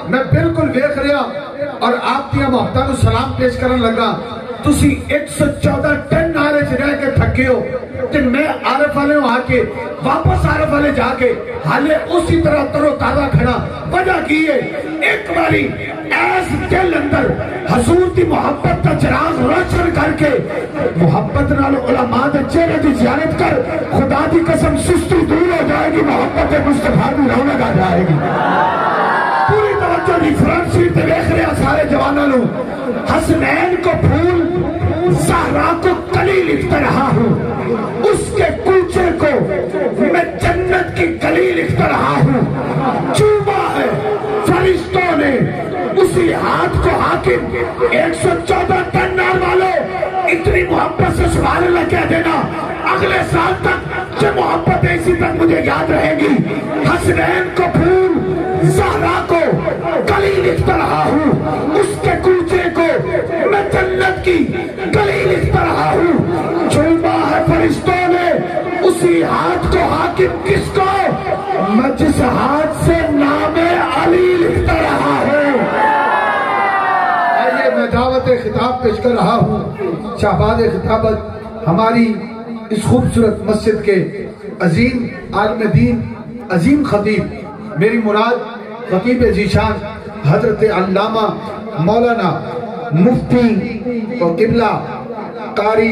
میں بالکل ویکھ رہا اور آپ دیا محبتاں نو سلام پیش کرن لگا تسی 114 ٹن نعرے چ رہ کے تھکے ہو تے میں عارف والے آ کے واپس عارف والے جا کے حالے اسی طرح ترو تازہ کھڑا وجہ کی ہے ایک باری ایس دل اندر حضور دی محبت کا چراغ روشن کر کے محبت نال علماء دے چہرے دی زیارت کر خدا دی قسم سستی دور ہو جائے گی محبت مصطفیٰ دی رونق آ جائے گی پوری توجہ دی فرنٹ سیٹ تے دیکھ رہے سارے جوانوں نو حسنین کو پھول زہرا کو کلی لکھتا رہا ہوں اس کے کوچے کو میں جنت کی کلی لکھتا رہا ہوں چوبا ہے فرشتوں نے اسی ہاتھ کو حاکم 114 ٹن نار والوں اتنی محبت سے سبحان اللہ کہہ دینا اگلے سال تک جو محبت اسی تک مجھے یاد رہے گی حسنین کو پھول زہرا کو کلی لکھتا رہا ہوں اس کے کوچے کو میں جنت کی کلی لکھتا رہا ہوں چوبا ہے فرشتوں نے اسی ہاتھ کو حاکم کس کو میں جس ہاتھ سے نام علی لکھتا رہا ہوں آئیے میں دعوت خطاب پیش کر رہا ہوں شہباز خطابت ہماری اس خوبصورت مسجد کے عظیم عالم دین عظیم خطیب میری مراد خطیب ذیشان حضرت علامہ مولانا مفتی و قبلہ قاری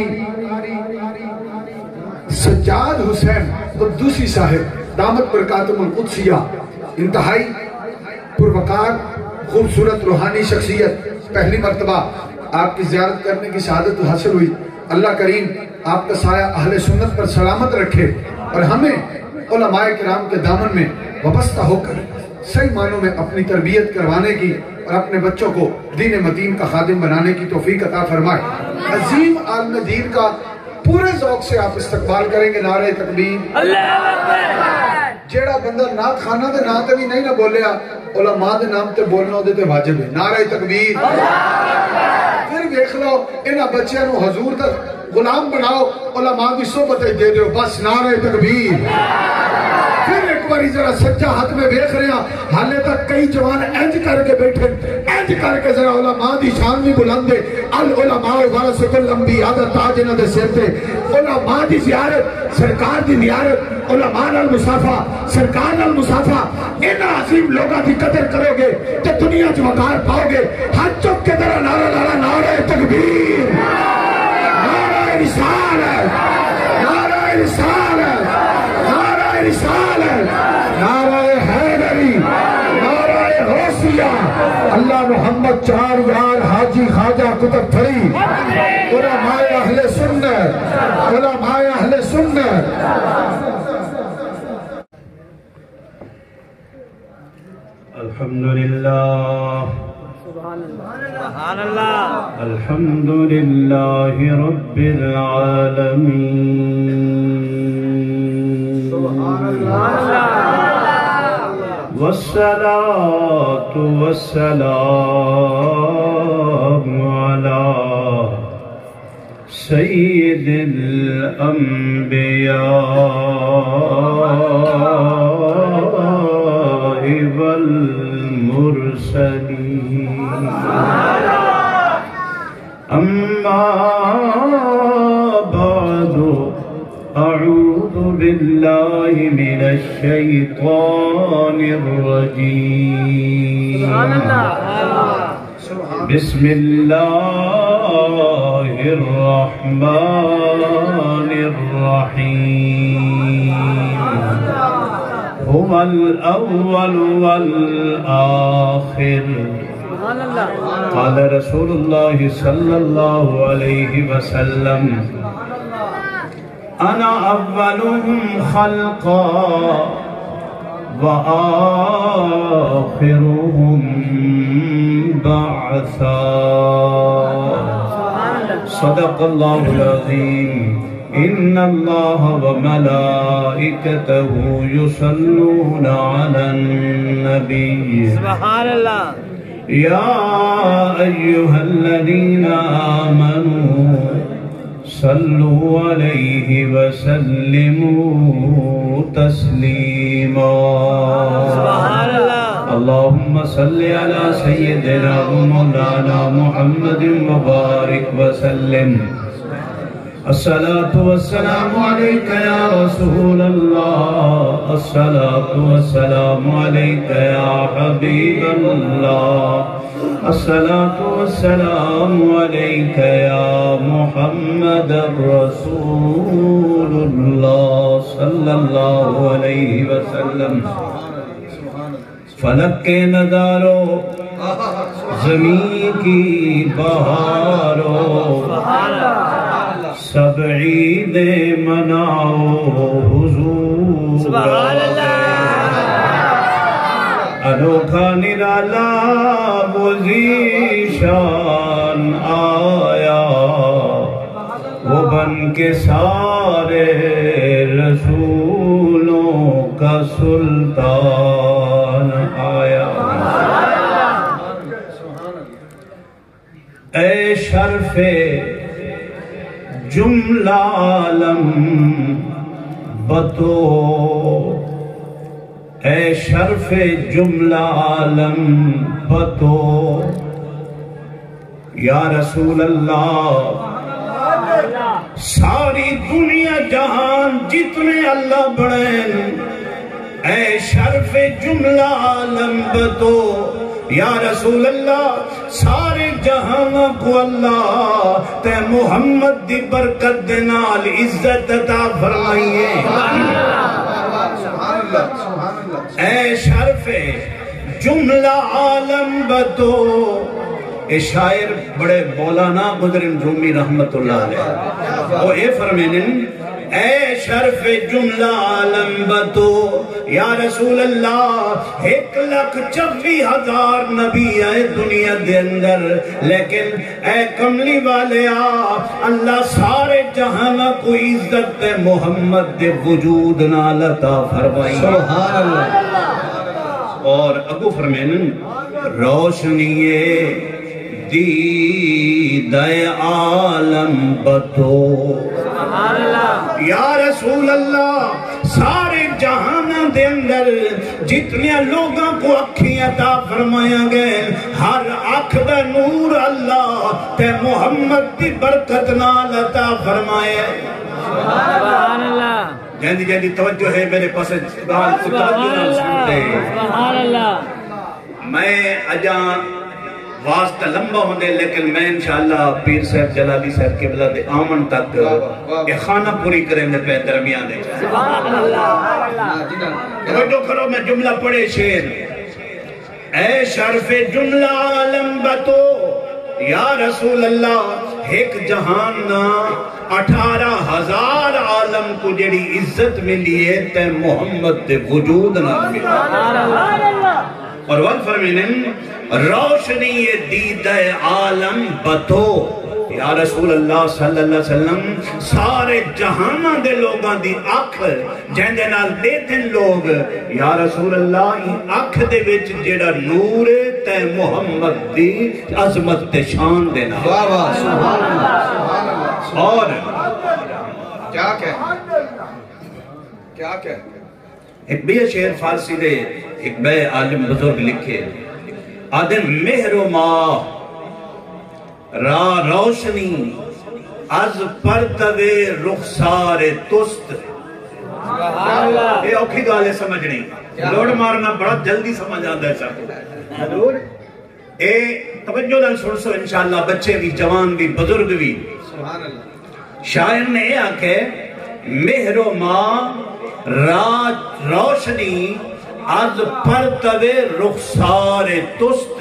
سجاد حسین قدوسی صاحب دامت برکاتم القدسیہ انتہائی پروقار خوبصورت روحانی شخصیت پہلی مرتبہ آپ کی زیارت کرنے کی سعادت حاصل ہوئی اللہ کریم آپ کا سایہ اہل سنت پر سلامت رکھے اور ہمیں علماء کرام کے دامن میں وابستہ ہو کر صحیح معنوں میں اپنی تربیت کروانے کی اور اپنے بچوں کو دین مدین کا خادم بنانے کی توفیق عطا فرمائے عظیم عالم دین کا پورے ذوق سے آپ استقبال کریں گے نعرہ تکبیر جیڑا بندہ نعت خانہ دے نام تے بھی نہیں نہ بولیا علماء دے نام تے بولنا دے تے واجب ہے نعرہ تکبیر پھر دیکھ لو انہاں بچیاں نو حضور تک غلام بناؤ علماء کی صحبت دے دیو بس نعرہ تکبیر پھر ایک باری ذرا سچا ہاتھ میں بیخ رہے ہیں حالے تک کئی جوان اینج کر کے بیٹھے اینج کر کے ذرا علماء دی شان بھی بلند دے العلماء ورثۃ الانبیاء دا تاج انہاں دے سر تے علماء دی زیارت سرکار دی زیارت علماء نال مصافحہ سرکار نال مصافحہ ان عظیم لوگاں دی قدر کرو گے تے دنیا وچ وقار پاؤ گے ہاتھ چک کے ذرا نعرہ لانا نعرہ تکبیر نعرہ رسالت نعرہ رسالت نعرہ رسالت نعرہ حیدری نعرہ غوثیہ اللہ محمد چار یار حاجی خواجہ قطب تھری علماء اہل سنت علماء اہل سنت الحمدللہ سبحان اللہ الحمدللہ رب العالمین سبحان اللہ والصلاة والسلام علی سید الانبیاء والمرسلین اما بعد اعوذ باللہ من الشیطان الرجیم بسم اللہ الرحمن الرحیم هو الأول والآخر قال رسول الله صلى الله عليه وسلم أنا أولهم خلقا وآخرهم بعثا صدق الله العظيم إن الله وملائكته يصلون على النبي سبحان الله يا أيها الذين آمنوا صلوا عليه وسلموا تسليما سبحان الله اللهم صل على سيدنا ومولانا محمد وبارك وسلم الصلاة والسلام عليك يا رسول الله الصلاة والسلام عليك يا حبيب الله الصلاة والسلام عليك يا محمد رسول الله صلى الله عليه وسلم فلک کے نظاروں زمین کی بہاروں سب عید مناؤ حضور انوکھا نرالا ذیشان آیا وہ بن کے سارے رسولوں کا سلطان آیا اے شرف جملہ عالم بتو اے شرف جملہ عالم بتو یا رسول اللہ ساری دنیا جہان جتنے اللہ بڑھیں اے شرف جملہ عالم بتو یا رسول اللہ سارے جہان کو اللہ تے محمد دی برکت دنال عزت عطا فرمائیے اے شرف جملہ عالم بتو اے شاعر بڑے مولانا بدرن رومی رحمت اللہ علیہ وہ اے فرمینن اے شرف جملہ عالم بتو یا رسول اللہ 1,24,000 نبی آئے دنیا دے اندر لیکن اے کملی والے اللہ سارے جہاں کو عزت محمد دے وجود نال عطا فرمائی سبحان اللہ اور اگو فرمینن روشنی دید عالم بتو یا رسول اللہ سارے جہان دے اندر جتنے لوگاں کو اکھی عطا فرمایا گئے ہر اکھ دا نور اللہ تے محمد دی برکت نال عطا فرمایا سبحان اللہ جہاں دی توجہ ہے میرے پاس توجہ نال سنتے سبحان اللہ میں اجاں واسطہ لمبا ہوندے لیکن میں انشاءاللہ پیر صاحب جلالی صاحب قبلہ دے آمن تک ایک خانہ پوری کریں دے پہ درمیان دے سبحان اللہ توجہ کرو میں جملہ پڑھے شیر اے شرف جملہ عالم بتو یا رسول اللہ ایک جہان نا 18,000 عالم کو جڑی عزت ملی ہے تے محمد دے وجود نہ ملی اور وقت فرمینن روشنی دید عالم بتو یا رسول اللہ صلی اللہ علیہ وسلم سارے جہانہ دے لوگاں دی اکھ جہن دے نال دیتن لوگ یا رسول اللہ اکھ دے وچ جیڑا نور تے محمد دی عظمت تے شان دینا سبحان اللہ اور کیا کہہ ایک بے شعر فارسی دے ایک بے عالم بزرگ لکھے آدم مہر و ماہ را روشنی از پرتوے رخسار تست یہ اوکھی گالے سمجھ نہیں لوڑ مارنا بڑا جلدی سمجھ آدھا ہے سب اے توجہ دل سن سو انشاءاللہ بچے بھی جوان بھی بزرگ بھی شاعر نے یہ آکھے مہر و ماہ روشنی از پرتوے رخسار تست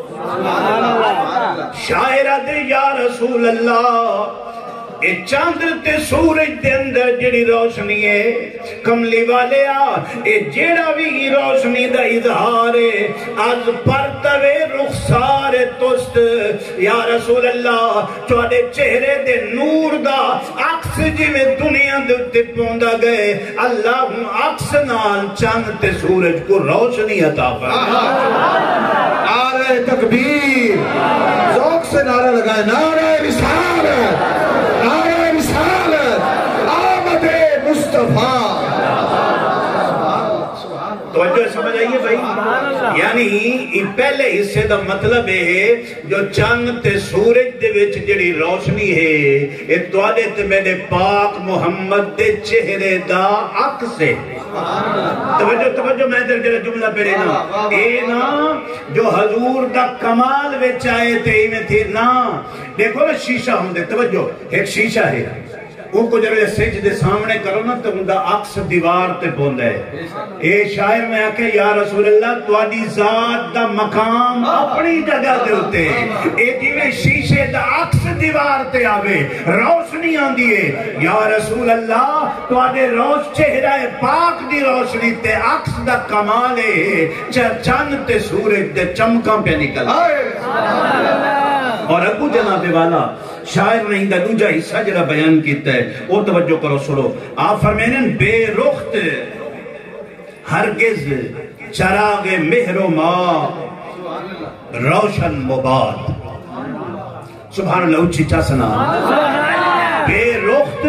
شاعرہ دے یا رسول اللہ اے چاندر تے سورج دے اندر جڑی روشنی ہے کملی والے اے جیڑا بھی روشنی دا اظہار ہے از پرتوے رخسار تست یا رسول اللہ چوڑے چہرے دے نور دا عکس جی میں دنیا دے پوندا گئے اللہ عکس نال چاند تے سورج کو روشنی عطا فرمائے نعرہ تکبیر ذوق سے نعرہ لگائے نعرہ رسالت نعرہ رسالت آمد مصطفیٰ توجہ سمجھ آئیے بھائی یعنی پہلے حصے دا مطلب ہے جو چاند تے سورج دے وچ جڑی روشنی ہے اے تواڈے تے میرے پاک محمد دے چہرے دا عکس ہے. توجہ میں جڑا جملہ پڑھے نا اے نا جو حضور دا کمال وچ آئے تے ایویں تھی نا. دیکھو نا شیشہ ہوندے, توجہ ایک شیشہ ہے وہ کو جب سجدے سامنے کرو نا تو ان دا عکس دیوار تے پوندا ہے. اے شاعر میں آکے یا رسول اللہ تواڈی ذات دا مقام اپنی جگہ دے ہوتے اے جویں شیشے دا عکس دیوار تے آوے روشنی آندی ہے. یا رسول اللہ تواڈے روش چہرہ پاک دی روشنی تے عکس دا کمال ہے چاند تے سورج دے چمکاں پہ نکل. اور ابو جناب والا شاعر نے ہندہ دوجہ حصہ جڑا بیان کیتا ہے وہ توجہ کرو سنو. آپ فرمینن بے رخت ہرگز چراغ مہر و ماں روشن مباد. سبحان اللہ اچھی چا سنا. بے رخت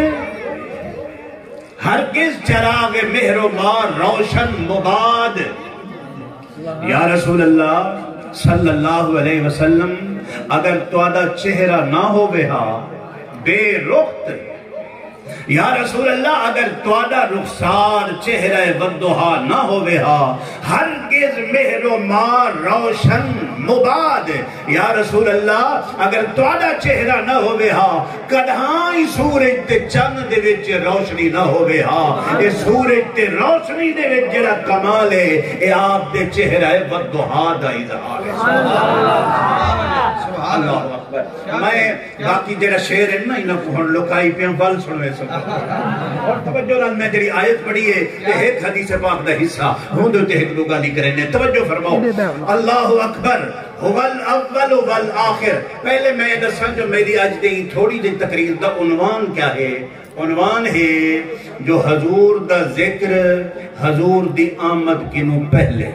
ہرگز چراغ مہر و ماں روشن مباد. یا رسول اللہ صلی اللہ علیہ وسلم اگر تواڈا چہرہ نہ ہوئے ہا بے رخت, یا رسول اللہ اگر تواڈا رخسار چہرہ ودہا نہ ہوئے ہا ہرگز مہر و ماں روشن مباد. یا رسول اللہ اگر تواڈا چہرہ نہ ہوئے ہا کدھائی سورج تے چند دے وچ روشنی نہ ہوئے ہا. اے سورج تے روشنی دے وچ جڑا کمال ہے اے آپ دے چہرہ ودہا دا اظہار ہے. اللہ اکبر. میں باقی جڑا شعر ہے نا انہاں کو ہن لوکائی پہ ول سنوے سن. اور توجہ نال میں جڑی آیت پڑھی ہے ایک حدیث پاک دا حصہ ہوں تے ایک دو گالی کرے نے. توجہ فرماؤ. اللہ اکبر هو الاول والآخر. پہلے میں دساں جو میری اج دی تھوڑی جی تقریر دا عنوان کیا ہے. عنوان ہے جو حضور دا ذکر حضور دی آمد کنو پہلے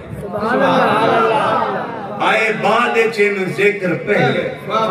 آئے بعد چین ذکر پہلے.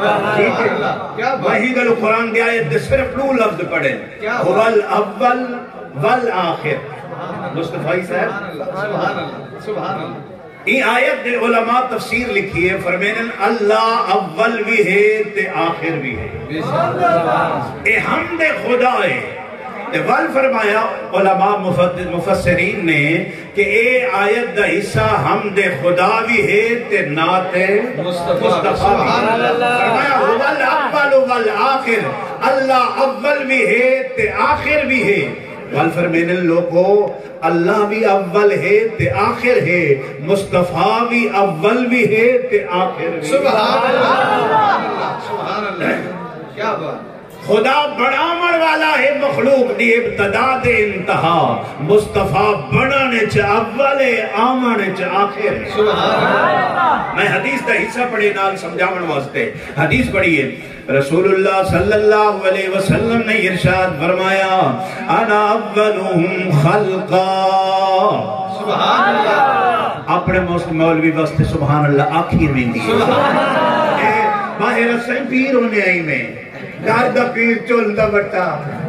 وہی گلو قرآن دی آیت دے صرف دو لفظ پڑھیں هو الاول والآخر. مصطفی صاحب سبحان اللہ. یہ آیت دے علماء تفسیر لکھی ہے فرمینن اللہ اول بھی ہے تے آخر بھی ہے. اے حمد خدا ہے. ول فرمایا علماء مفسرین نے کہ اے آیت دا حصہ حمد خدا بھی ہے تے نعت مصطفیٰ بھی ہے. فرمایا هو الاول والآخر. اللہ اول بھی ہے تے آخر بھی ہے. ول فرمین لوگو اللہ بھی اول ہے تے آخر ہے, مصطفیٰ بھی اول بھی ہے تے آخر بھی. سبحان اللہ سبحان اللہ. کیا بات. خدا بڑامن والا ہے مخلوق دی ابتدا دے انتہا. مصطفیٰ بڑھانے چا اول ہے آمانے چا آخر. میں حدیث دا حصہ پڑھی نال سمجھاون واسطے حدیث پڑھی ہے. رسول اللہ صلی اللہ علیہ وسلم نے ارشاد فرمایا انا اولہم خلقا. سبحان اللہ. اپنے مولوی واسطے سبحان اللہ آخیر میں دی. باہر اسیں پیر ہونے آئی میں گھر دا پیر چول دا بٹا.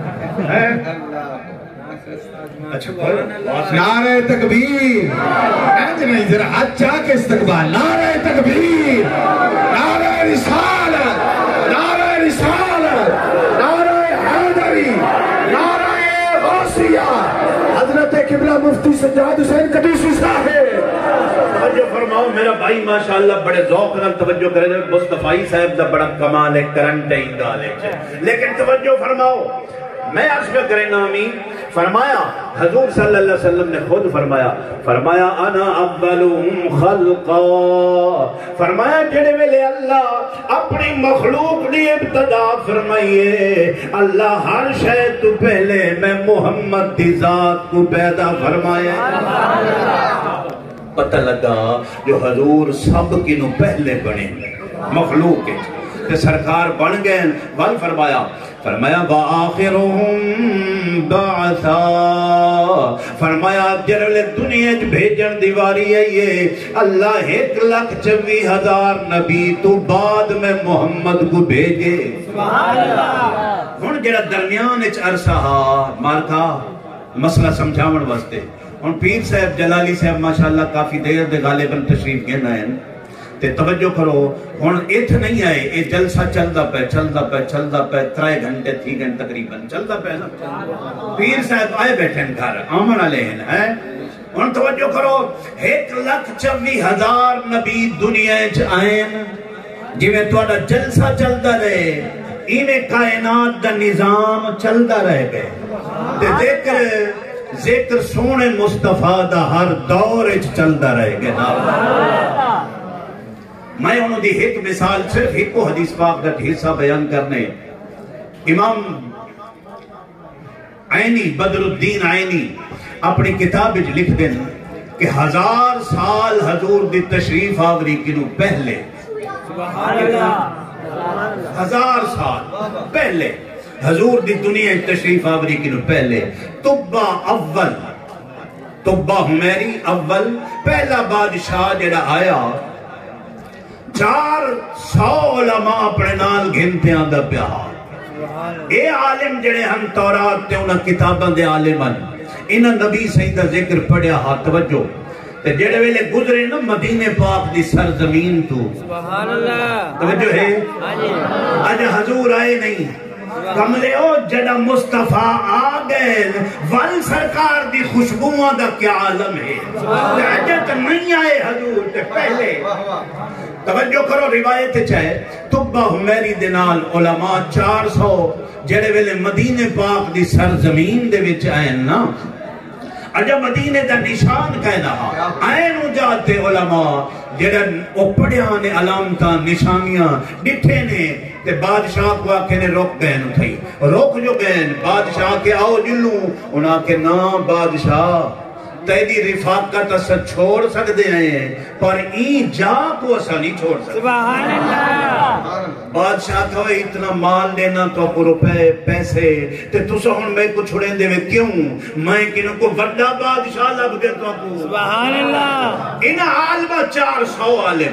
نعرہ تکبیر. نہیں ذرا ہاتھ چاہ کے استقبال. نعرہ تکبیر, نعرہ رسالت, نعرہ رسالت, نعرہ حیدری, نعرہ غوثیہ. حضرت قبلہ مفتی سجاد حسین کٹیسی صاحب. توجہ فرماؤ میرا بھائی ماشاءاللہ بڑے ذوق نال توجہ کرے. مصطفی صاحب دا بڑا کمال ہے کرنٹ ہی گالے چ. لیکن توجہ فرماؤ میں عرض پہ کرے نامی. فرمایا حضور صلی اللہ علیہ وسلم نے خود فرمایا انا اولہم خلقا. فرمایا جڑے ویلے اللہ اپنی مخلوق دی ابتدا فرمائیے اللہ ہر شے تو پہلے میں محمد دی ذات کو پیدا فرمایا. پتہ لگا جو حضور سب کی نو پہلے بنے مخلوق کے تے سرکار بن گئے. ول فرمایا وآخرهم بعثا. فرمایا جرلے دنیا چ بھیجن دیواری ہے یہ اللہ 1,24,000 نبی تو بعد میں محمد کو بھیجے. سبحان اللہ. ہن جڑا درمیان وچ عرصہ مارکا مسئلہ سمجھاون واسطے اور پیر صاحب جلالی صاحب ماشاءاللہ کافی دیر دے غالباً تشریف گینا ہے تے توجہ کرو ہن ایتھ نہیں آئے اے جلسہ چلدا پہ 3 گھنٹے تھی گھنٹے تقریباً چلدا پہ نا پیر صاحب آئے بیٹھے ہیں گھر آمن والے ہیں ہن توجہ کرو 1,24,000 نبی دنیا وچ آئے جی میں تہاڈا جلسہ چلدا رہے ایویں کائنات دا نظام چلدا رہے گا تے ذکر سونے مصطفیٰ دا ہر دور وچ چلدا رہے گا میں انہوں دی ایک مثال صرف ایک کو حدیث پاک دا حصہ بیان کرنے امام عینی بدر الدین عینی اپنی کتاب وچ لکھ دیں کہ 1000 سال حضور دی تشریف آوری کنو پہلے 1000 سال پہلے حضور دی دنیا تشریف آوری کنو پہلے طبہ اول طبہ حمیری اول پہلا بادشاہ جڑا آیا 400 علماء اپنے نال گھنتے آندہ پیار اے عالم جڑے ہم تورات تے انہاں کتاباں دے عالمان انہاں نبی سیدہ ذکر پڑھیا ہاں توجہ تے جڑے ویلے گزرے نا مدینہ پاک دی سرزمین تو سبحان اللہ توجہ ہے آج حضور آئے نہیں کملے او جڑا مصطفیٰ آگئے ول سرکار دی خوشبوہاں دا کیا عالم ہے عجت نہیں آئے حضور تے پہلے توجہ کرو روایت چاہے طبہ حمیری دنال علماء 400 جڑے ویلے مدینہ پاک دی سرزمین دے وچ آئے نا اجا مدینہ دا نشان کہنا آئینو جاتے علماء جڑا اوپڑیاں نے علامتاں نشانیاں ڈٹھے نے تے بادشاہ کو آکے نے روک گئے نو تھئی روک جو گئے بادشاہ کے آؤ جلوں انہاں کے نا بادشاہ تیدی رفاقت اسا چھوڑ سکتے ہیں پر این جا کو اسا نہیں چھوڑ سکتے سبحان اللہ بادشاہ تو اتنا مال لینا تو کو روپے پیسے تے تسا ہن میں کو چھوڑیں دے میں کیوں میں کنوں کو بڑا بادشاہ لگ دے تو کو سبحان اللہ ان عالمہ 400 عالم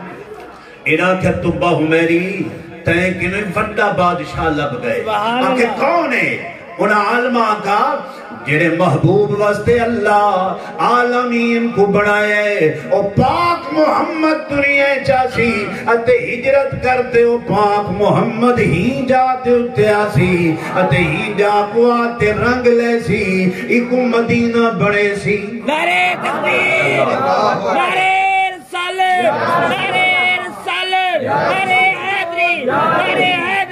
انہاں کہ طبہ حمیری تین کنوں بڑا بادشاہ لگ گئے آکے کون ہے ان عالمہ کا جڑے محبوب واسطے اللہ عالمین کو بنائے او پاک محمد دنیا چاسی اتے ہجرت کرتے او پاک محمد ہی جاتے اتے آسی اتے ہی جا کو آتے رنگ لے سی ایکو مدینہ بڑے سی نعرہ تکبیر نعرہ رسالت نعرہ رسالت نعرہ حیدری نعرہ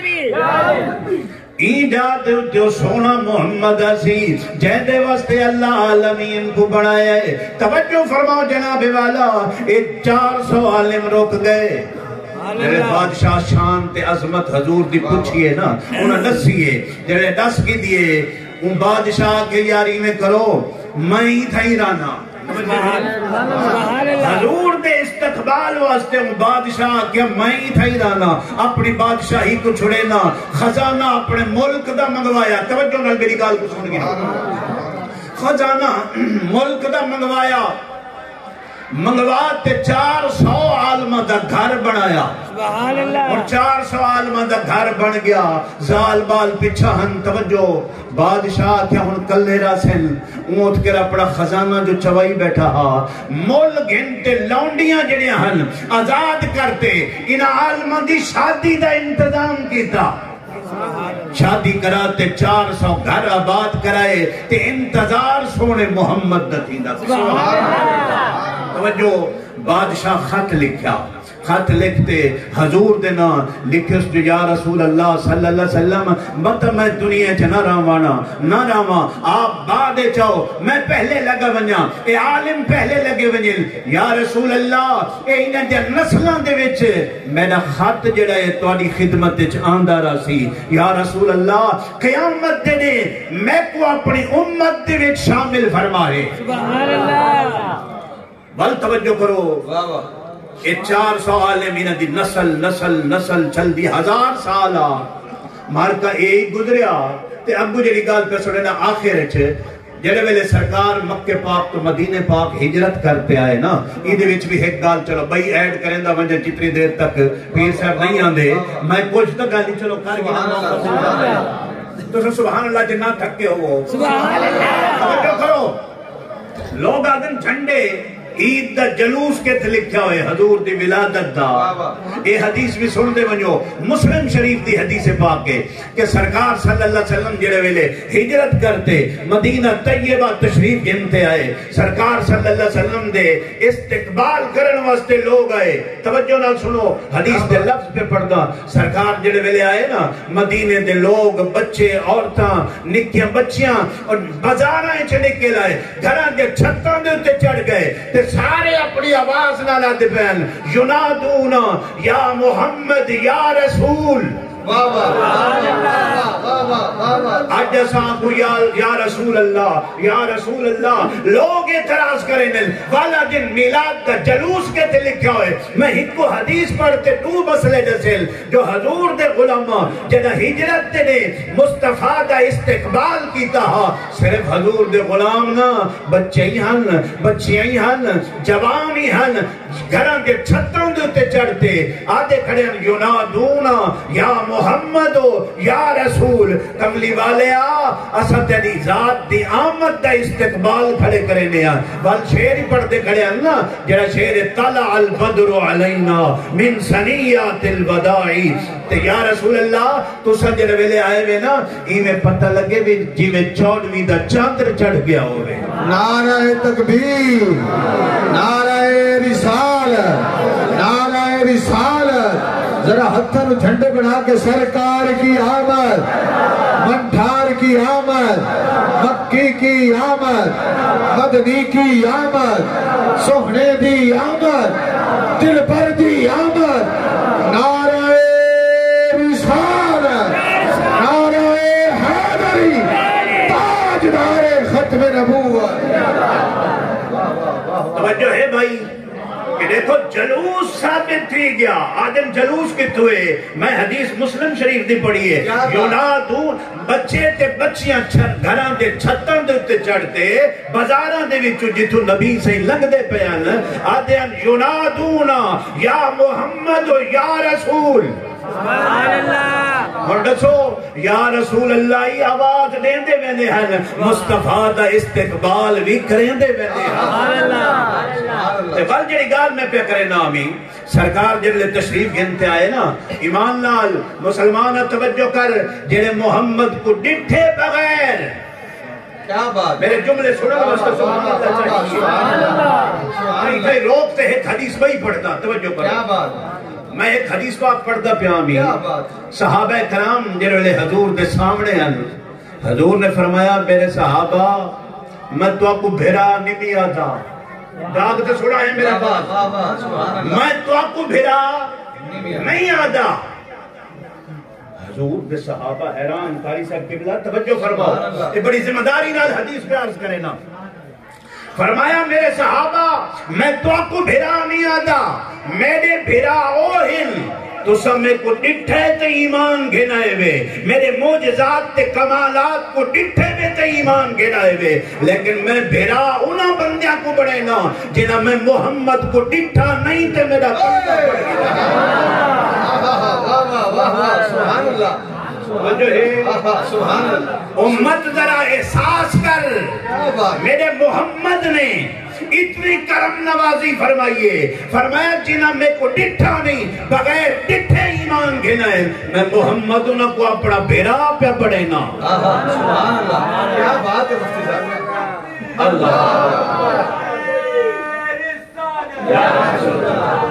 حیدری این جاتے جو سونا محمد اسی جہدے واسطے اللہ عالمین کو بڑھایا ہے توجہ فرماؤ جناب والا ایک 400 عالم روک گئے جڑے بادشاہ شان تے عظمت حضور دی پوچھئے نا انہاں نسیے جڑے دس کی دیئے ان بادشاہ کے یاری میں کرو میں ہی تھائی رانا حضور دے استقبال واسطے بادشاہ کیا میں ہی تھائی رانا اپنی بادشاہی کو چھڑے نا خزانہ اپنے ملک دا منگوایا توجہ نال میری گال کو سن گیا خزانہ ملک دا منگوایا منگواتے 400 عالمہ دا گھر بنایا اور 400 عالمہ دا گھر بن گیا زال بال پچھا ہن توجہ بادشاہ کیا ہن کلے راسن اونٹ کے اپنا خزانہ جو چوائی بیٹھا ہا مول گھنٹے لونڈیاں جڑے ہن آزاد کرتے ان عالمہ دی شادی دا انتظام کیتا شادی کراتے 400 گھر آباد کرائے تے انتظار سونے محمد دتیندہ توجہ بادشاہ خط لکھیا خط لکھتے حضور دینا لکھس جو یا رسول اللہ صلی اللہ علیہ وسلم مت میں دنیا چ نہ راوانا نہ راواں آپ بعد چاہو میں پہلے لگا ونجا اے عالم پہلے لگے ونجل یا رسول اللہ اے انہاں دے نسلاں دے وچ میرا خط جڑا ہے تہاڈی خدمت وچ آندا رہسی یا رسول اللہ قیامت دے دے میں کو اپنی امت دے وچ شامل فرمائے سبحان اللہ بل توجہ کرو اے 400 عالم انہاں دی نسل چل دی 1000 سالہ مارکا ایک گزریا تے ابو جڑی گال پہ سنے نا آخر چھے جڑے ویلے سرکار مکہ پاک تو مدینہ پاک ہجرت کرتے آئے نا ایدے وچ بھی ایک گال چلو بھائی ایڈ کریں دا ونجا جتنی دیر تک پیر صاحب نہیں آندے میں کچھ تک گالی چلو کر گیا تو سبحان اللہ جنہ تھکے ہو سبحان اللہ توجہ کرو لوگ آدن جھنڈے عید دا جلوس کے تھے لکھا ہوئے حضور دی ولادت دا. اے حدیث بھی سن دے ونجو مسلم شریف دی حدیث پاک کے کہ سرکار صلی اللہ علیہ وسلم جڑے ویلے ہجرت کرتے مدینہ طیبہ تشریف گھنتے آئے. سرکار صلی اللہ علیہ وسلم دے استقبال کرن واسطے لوگ آئے. توجہ نال سنو حدیث دے لفظ پہ پڑھدا. سرکار جڑے ویلے آئے نا مدینے دے لوگ بچے عورتاں نکیاں بچیاں اور بازاراں چ نکل آئے گھراں دے چھتاں دے تے چڑھ گئے سارے اپنی آواز نہ لاتے پہن ینادونا یا محمد یا رسول. آج اساں کو یا رسول اللہ یا رسول اللہ. لوگ اعتراض کریں والا دن میلاد کا جلوس کے تھے لکھا ہوئے. میں ہی کو حدیث پڑھتے تو مسئلے جسل جو حضور دے غلامہ جنہ ہجرت نے مصطفیٰ دا استقبال کیتا ہا. صرف حضور دے غلام نا بچے ہی ہن بچیاں ہی ہن جوان ہی ہن گھراں دے چھتوں دے تے چڑھتے آدھے کھڑے ینادونا یا محمد یا رسول. کملی والے اساں تیری ذات دی آمد دا استقبال کھڑے کرنے آ. وال شعر ہی پڑھتے کھڑے ہیں نا جڑا شعر طلع البدر علینا من ثنیات الوداع. تے یا رسول اللہ تو سجدے ویلے آئے وے نا ایویں پتہ لگے وی جویں 14ویں دا چاندر چڑھ گیا ہوے. نعرہ تکبیر نعرہ رسالت نعرہ رسالت. ذرا ہتھن جھنڈے بنا کے سرکار کی آمد منٹھار کی آمد مکی کی آمد مدنی کی آمد سہنے دی آمد دل پر دی آمد. نعرہ رسالت نعرہ حیدری تاجدار ختم نبوت. توجہ ہے بھائی کہ دیکھو جلوس ثابت تھی گیا. آدم جلوس کت ہوئے. میں حدیث مسلم شریف دی پڑھی ہے ینادون بچے تے بچیاں گھراں دے چھتاں دے تے چڑھتے بازاراں دے وچوں جتھوں نبی سے لنگ دے پیان آدم ینادونا یا محمد یا رسول. سبحان اللہ. اور دسو یا رسول اللہ آواز دین دے ویندے ہیں مصطفیٰ دا استقبال بھی کریں دے ویندے ہیں. سبحان اللہ. تے ول جڑی گال میں پہ کرے نا آمین. سرکار جڑے تشریف گھنتے آئے نا ایمان نال مسلمان توجہ کر جڑے محمد کو ڈٹھے بغیر. کیا بات میرے جملے سنو واسطے سبحان اللہ چاہیے. سبحان اللہ. روکتے ہیں حدیث وہی پڑھتا توجہ کر. کیا بات. میں ایک حدیث پاک پڑھتا پیامی. صحابہ کرام جنہوں حضور دے سامنے ہیں حضور نے فرمایا میرے صحابہ میں تو آپ کو بھیرا نہیں آتا. داغ تو سنا ہے میرا بات. میں تو آپ کو بھیرا نہیں آتا. حضور دے صحابہ حیران قاری صاحب قبلہ توجہ فرماؤ یہ بڑی ذمہ داری نال حدیث پہ عرض کرے نا. فرمایا میرے صحابہ میں تو آپ کو بھیرا نہیں آتا. میرے بھیرا اوہن تو سب میں کو ڈٹھے تے ایمان گھنائے وے. میرے معجزات تے کمالات کو ڈٹھے وے تے ایمان گھنائے وے. لیکن میں بھیرا انہاں بندیاں کو بڑھے نا جنہاں میں محمد کو ڈٹھا نہیں تے میرا بندہ بڑھ گیا. سبحان اللہ. امت ذرا احساس کر میرے محمد نے اتنی کرم نوازی فرمائیے. فرمایا جنہ میں کو ڈٹھا نہیں بغیر ڈٹھے ایمان گھنا ہے. میں محمد انہ کو اپنا بھیرا پہ پڑے نا. سبحان اللہ. کیا بات ہے مفتی صاحب. اللہ یا رسول اللہ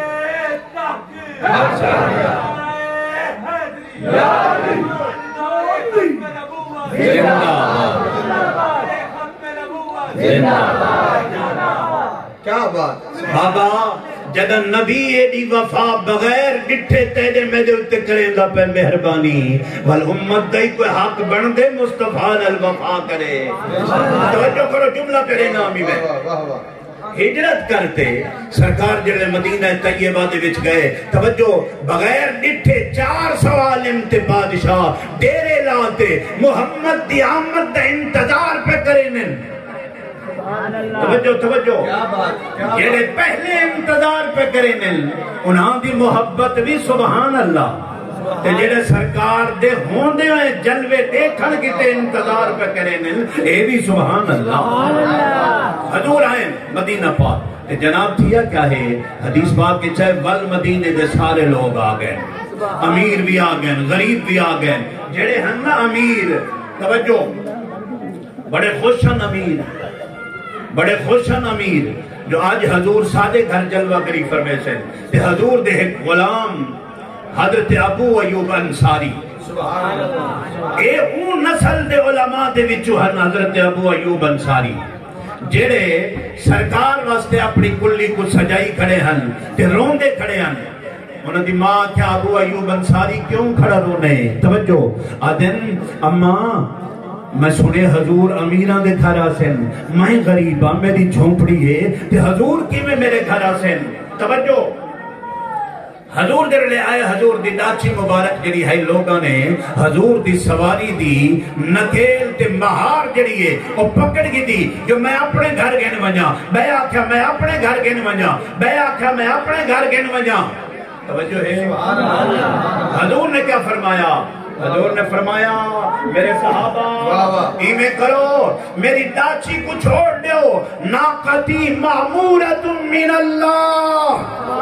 کیا بات. بابا جدن نبی ایڈی وفا بغیر ڈٹھے تیرے میں دے اتے کریں دا پہ مہربانی وال امت دائی کوئی حق بن دے مصطفیٰ الوفا کرے. توجہ کرو جملہ پہرے نامی میں. ہجرت کرتے سرکار جڑے مدینہ طیبہ دے وچ گئے توجہ بغیر ڈٹھے 400 عالم تے بادشاہ ڈیرے لاتے محمد دی آمد دا انتظار پہ کریں. توجہ جڑے پہلے انتظار پہ کریں انہاں دی محبت بھی سبحان اللہ. تے جڑے سرکار دے ہوندے ہوئے جلوے دیکھن کتے انتظار پہ کریں اے بھی سبحان اللہ۔ حضور آئے مدینہ پاک، جناب تھیا کیا ہے حدیث پاک کے چاہے ول مدینے دے سارے لوگ آ گئے، امیر بھی آ گئے، غریب بھی آ گئے، جڑے ہیں نا امیر، توجہ بڑے خوشن امیر، بڑے خوشن امیر جو آج حضور سادے گھر جلوہ کری فرمے سے تے حضور دے ایک غلام حضرت ابو ایوب انصاری، اے اون نسل دے علماء دے وچوں ہن حضرت ابو ایوب انصاری جڑے سرکار واسطے اپنی کلی کو سجائی کھڑے ہن تے روندے کھڑے ہن۔ انہوں دی ماں کیا ابو ایوب انصاری کیوں کھڑا رونے؟ توجہ آدن اماں میں سنے حضور امیران دے گھر آسن، میں غریب ہاں میری جھونپڑی ہے تے حضور کی میں میرے گھر آسن۔ توجہ حضور دے لے آئے، حضور دی ڈاچی مبارک جڑی ہے لوگاں نے حضور دی سواری دی نکیل تے مہار جڑی ہے وہ پکڑ گی دی جو میں اپنے گھر گن ونجا، بے آکھا میں اپنے گھر گن ونجا، بے آکھا میں اپنے گھر گن ونجا۔ توجہ ہے حضور نے کیا فرمایا؟ حضور نے فرمایا میرے صحابہ ایمیں کرو، میری ڈاچی کو چھوڑ دیو، ناقتی معمورت من اللہ۔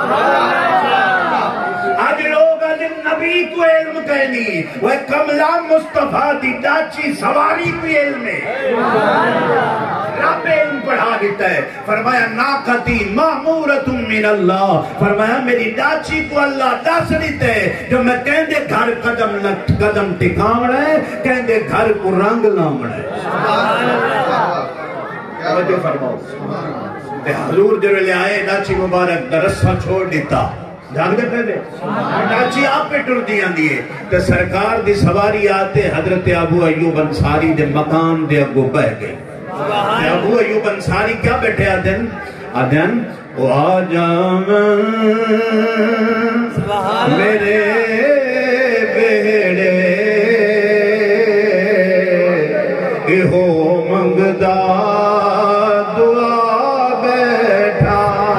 آج لوگ آج نبی کو علم کہنی، وہ کملہ مصطفیٰ دی ڈاچی سواری کو علم ہے، رب علم پڑھا دیتا ہے۔ فرمایا ناقتی معمورت من اللہ، فرمایا میری ڈاچی کو اللہ دس دیتا ہے جو میں کہندے گھر قدم ٹکاوڑا ہے، کہندے گھر کو رنگ لامڑا ہے۔ توجہ فرماؤ، حضور جو لے آئے ڈاچی مبارک درسہ چھوڑ دیتا، جان دے پہلے ڈاچی آپ پہ ٹر دیاں دیئے تو سرکار دی سواری آتے حضرت ابو ایوب انصاری دے مقام دے اگو بہ گئے۔ ابو ایوب انصاری کیا بیٹھے آدن؟ آدن او آجا میرے بیڑے ہو منگدا دعا بیٹھا۔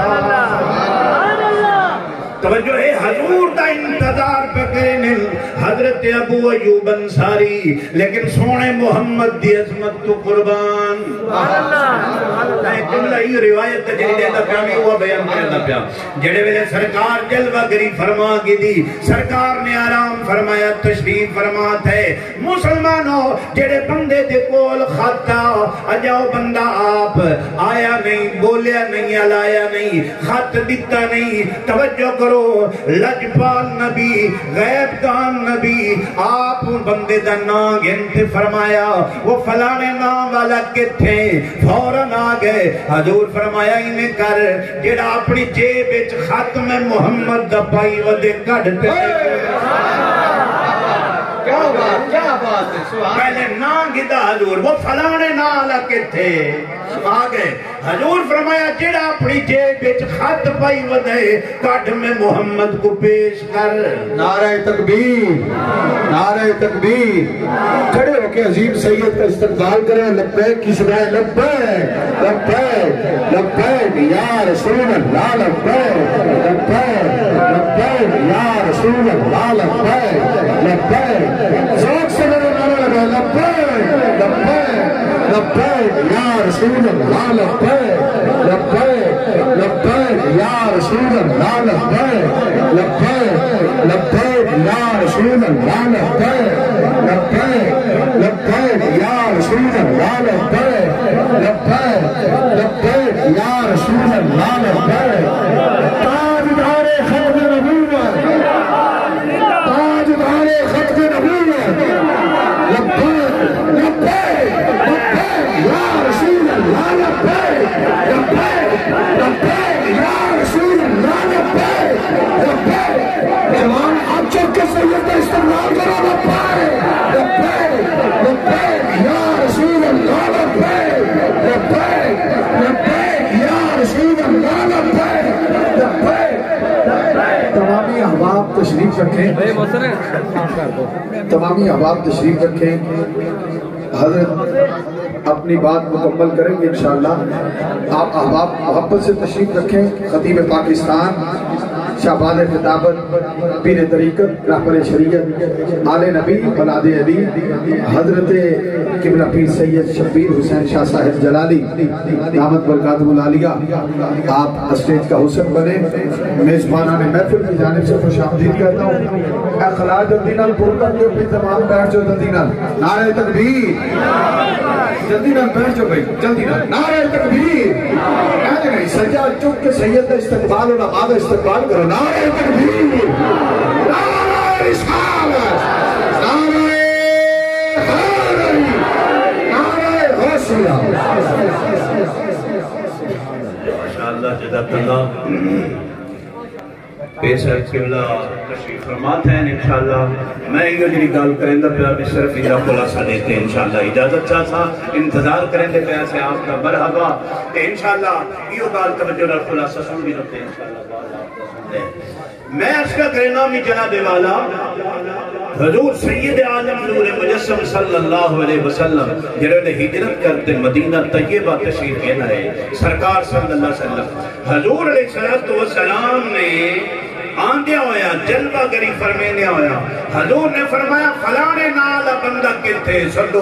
توجہ ہے حضور دا انتظار پہ کرنے حضرت ابو ایوب انصاری، لیکن سونے محمد دی عظمت تو قربان۔ جملہ ہی روایت جڑی دیتا پیا میں ہوا بیان کرنا پیا، جڑے ویلے سرکار جلوہ گری فرما گی دی، سرکار نے آرام فرمایا تشریف فرمات ہے۔ مسلمانوں جڑے بندے دے کول خطا اجاؤ بندہ آپ آیا نہیں، بولیا نہیں، علایا نہیں، خط دیتا نہیں، توجہ کرو لجپال نبی غیب دان نبی آپ بندے دا نام گنتے فرمایا وہ فلانے نام والا کتھے، فوراً آ گئے۔ حضور فرمایا انہیں کر جڑا اپنی جیب وچ ختم محمد دا پائی ودے کڈتے کیا بات ہے، پہلے نام گدا حضور وہ فلانے نام لکے تھے، آ گئے۔ حضور فرمایا جڑا اپنی جیب وچ خط پائی ودے کڈ میں محمد کو پیش کر۔ نعرہ تکبیر، نعرہ تکبیر، کھڑے ہو کے عظیم سید کا استقبال کریں۔ لبیک کی صدائے لبیک لبیک لبیک یا رسول اللہ، لبیک لبیک لبیک یا رسول اللہ، لبیک لبیک ذوق سے میرے نعرہ لگا لبیک لبیک لبیک یا رسول اللہ، لبیک لبیک لبیک یا رسول اللہ، لبیک لبیک لبیک یا رسول اللہ، لبیک لبیک لبیک یا رسول اللہ، لبیک لبیک لبیک یا رسول اللہ، لبیک۔ تاجدار ختم نبوت، تاجدار ختم نبوت، لبیک لبیک لبیک یا رسول اللہ، لبیک لبیک لبیک یا رسول اللہ، لبیک لبیک۔ جوان آپ چوک کے سید کا استقبال کرو، لبیک لبیک لبیک یا رسول اللہ، لبیک لبیک لبیک یا رسول اللہ، لبیک لبیک۔ تمامی احباب تشریف رکھیں، تمامی احباب تشریف رکھیں، حضرت اپنی بات مکمل کریں گے انشاءاللہ۔ آپ احباب محبت سے تشریف رکھیں۔ خطیب پاکستان شہباز خطابت پیر طریقت رہبر شریعت آل نبی اولاد علی حضرت قبلہ پیر سید شبیر حسین شاہ صاحب جلالی دامت برکاتہ العالیہ، آپ اسٹیج کا حسن بنے۔ میزبانان محفل کی جانب سے خوش آمدید کرتا ہوں۔ اے خلاج الدین پرکر کے اپنی تمام بیٹھ جو جلدی نال نعرہ تکبیر، جلدی نال بیٹھ جو بھائی، جلدی نال نعرہ تکبیر۔ کہتے نہیں سجاد چک کے سید استقبال و نماز استقبال کرو، نعرہ تکبیر، نعرہ رسالت، نعرہ حیدری، نعرہ غوثیہ۔ ماشاءاللہ جزاک اللہ۔ پیسر قبلہ تشریف فرماتے ہیں انشاءاللہ۔ میں یہ جنی گال کریں دا پیا بھی صرف یہ خلاصہ دیتے ہیں انشاءاللہ۔ اجازت چاہتا انتظار کریں دے پیا سے آپ کا مرحبا، انشاءاللہ یہ گال توجہ اور خلاصہ سن بھی رکھتے ہیں انشاءاللہ۔ میں اس کا کرنا میں جناب والا حضور سید عالم نور مجسم صلی اللہ علیہ وسلم جنہوں نے ہجرت کرتے مدینہ طیبہ تشریف لینا ہے، سرکار صلی اللہ علیہ وسلم حضور علیہ السلام نے آندیا ہویا جلوہ گری فرمینے ہویا، حضور نے فرمایا فلانے نالا بندہ کتے سدو،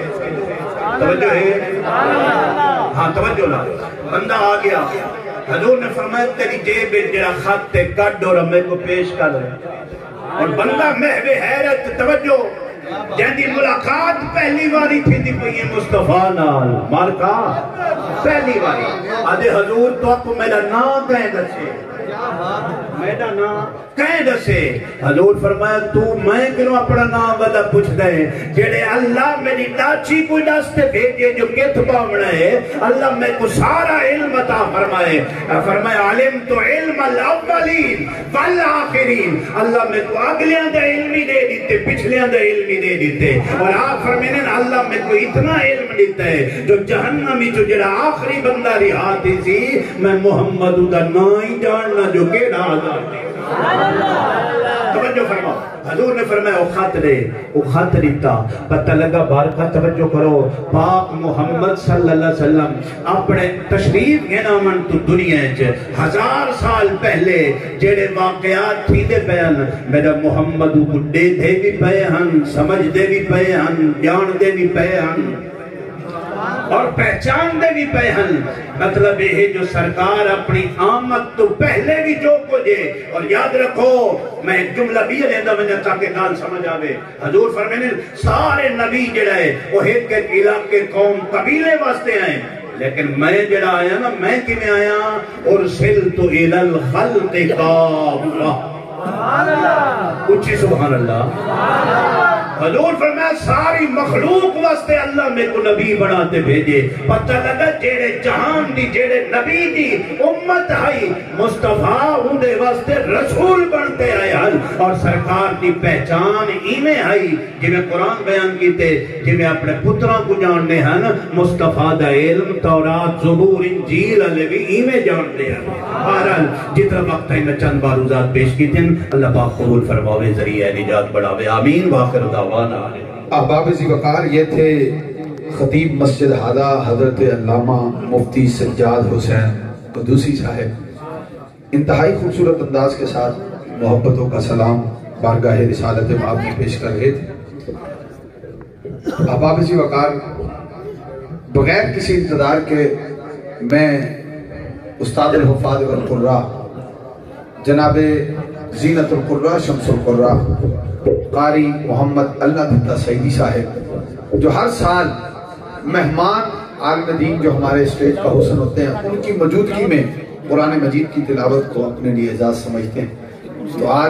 توجہ ہے؟ ہاں توجہ لا، بندہ آ گیا، حضور نے فرمایا تیری جیب جڑا خط تے کڈ اور ہمیں کو پیش کر رہے، اور بندہ محو حیرت توجہ جہاں ملاقات پہلی باری تھی دی پئی مصطفیٰ نال، مالکا پہلی باری آدھے حضور تو آپ میرا نام کہیں دسے، میرا نام کہیں دسے، حضور فرمایا تو میں کنوں اپنا نام بدا پوچھ دیں، جڑے اللہ میری ڈاچی کوئی دستے بھیجے جو کت باونا ہے، اللہ میں کو سارا علم عطا فرمائے، فرمایا علم تو علم الاولین والآخرین، اللہ میں کو اگلیاں دے علمی دے دیتے پچھلیاں دے علمی دے دیتے، اور آپ فرمینے اللہ میں کو اتنا علم دیتا ہے جو جہنمی جو جڑا آخری بندہ رہاتی سی میں محمد دا نائی جاننا جو کہ آزاد ہے۔ توجہ فرماؤ، حضور نے فرمایا او خط دے، او خط دیتا، پتہ لگا بارکہ توجہ کرو، پاک محمد صلی اللہ علیہ وسلم اپنے تشریف گینا من تو دنیا ہے 1000 سال پہلے جڑے واقعات تھی دے بیان میرا محمد بڑھے دے بھی پے ہن، سمجھ دے بھی پے ہن، جان دے بھی پے ہن اور پہچان دے بھی پے ہن، مطلب یہ جو سرکار اپنی آمد تو پہلے بھی جو کچھ ہے، اور یاد رکھو میں ایک جملہ بھی لیندہ بنجا تاکہ نال سمجھ آوے، حضور فرمینے سارے نبی جڑا ہے وہ ایک علاقے قوم قبیلے واسطے آئے، لیکن میں جڑا آیا نا میں کی میں آیا ارسلت الی الخلق کافہ، اچھی سبحان اللہ، حضور فرمایا ساری مخلوق واسطے اللہ میں کو نبی بناتے بھیجے، پتہ لگا جیڑے جہان دی جیڑے نبی دی امت آئی مصطفیٰ ان دے واسطے رسول بنتے آئے ہن، اور سرکار دی پہچان ایمیں آئی جی میں قرآن بیان کیتے جی میں اپنے پتران کو جاننے ہیں مصطفیٰ دا علم تورات زبور انجیل علیہ بھی ایمیں جانتے ہیں۔ بہرحال جتنا وقت ہے میں چند باروزات پیش کیتے ہیں، اللہ پاک قبول فرماوے ذریعہ نجات بڑھاوے، آمین واخر دعوانا۔ احباب ذی وقار یہ تھے خطیب مسجد ہادہ حضرت علامہ مفتی سجاد حسین قدوسی صاحب انتہائی خوبصورت انداز کے ساتھ محبتوں کا سلام بارگاہ رسالت مآب میں پیش کر رہے تھے۔ احباب ذی وقار بغیر کسی انتظار کے میں استاد الحفاظ والقراء جناب زینت القراء شمس القراء قاری محمد اللہ دتا سعیدی صاحب جو ہر سال مہمان عالم دین جو ہمارے اسٹیج کا حسن ہوتے ہیں ان کی موجودگی میں قرآن مجید کی تلاوت کو اپنے لیے اعزاز سمجھتے ہیں، تو آج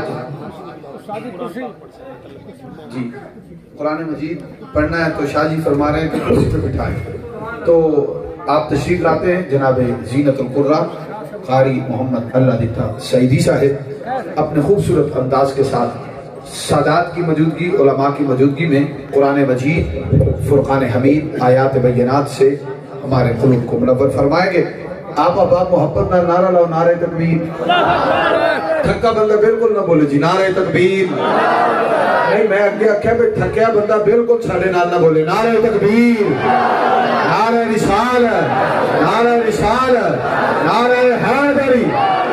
جی قرآن مجید پڑھنا ہے تو شاہ جی فرما رہے ہیں کہ کرسی پہ بٹھائیں، تو آپ تشریف لاتے ہیں جناب زینت القراء قاری محمد اللہ دتا سعیدی صاحب اپنے خوبصورت انداز کے ساتھ سادات کی موجودگی علماء کی موجودگی میں قرآن مجید فرقان حمید آیات بینات سے ہمارے قلوب کو منور فرمائیں گے۔ آپ احباب محبت نہ نعرہ لاؤ نعرہ تکبیر، تھکا بندہ بالکل نہ بولے جی نعرہ تکبیر، نہیں میں اگے آکھیا بھی تھکیا بندہ بالکل ساڑھے نال نہ بولے نعرہ تکبیر، نعرہ رسالت، نعرہ رسالت، نعرہ حیدری۔